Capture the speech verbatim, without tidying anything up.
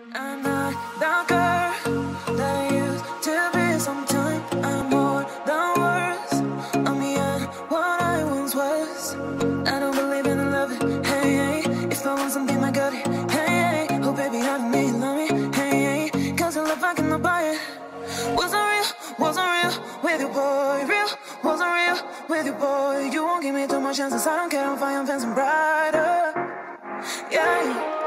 I'm not the girl that I used to be. Sometime I'm more than words. I'm beyond what I once was. I don't believe in love. Hey, hey, if I want something, I got it. Hey, hey, oh baby, I don't need love me. Hey, hey, cause I love I cannot buy it. Wasn't real, wasn't real with you, boy. Real, wasn't real with you, boy. You won't give me too much chances. I don't care if I am fancy brighter. Yeah.